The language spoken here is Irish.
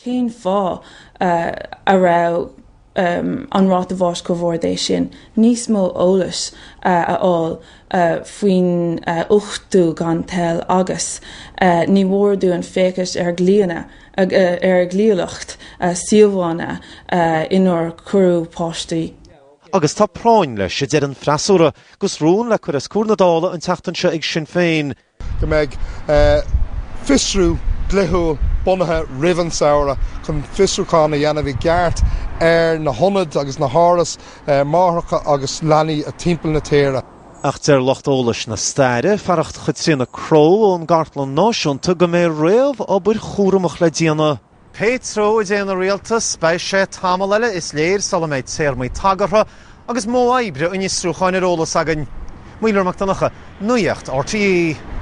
Cén fá a ra an ráta bhás go bhórdéis sin, níos mó ólas aáil faoin uchtú gan tel agus ní mhórdú an fécas glíana glíolacht síomhána inar curú páistí. Agus tá práin leis sé dean freasúra gus rún le chuir cúrnadála an teachtain se ag sin féin. Go mbeidh fisrú gluthúil bunathe rivan saora chun fisrúchána dhéanamh geart na honad agus na háras máthacha agus leanaí a timpeall na téire. Ach deir lochtólas na staire faracht chud trína cró ón gartlan náisiúnta go mé réamh obair chúramach le díana. Pétró a déana réaltas bei sé tamil eile is léir salaméid séirmaí tagartha agus mó aibre unisrúcháin ar ólas agan. Muoilearmach danacha Nuacht RTE.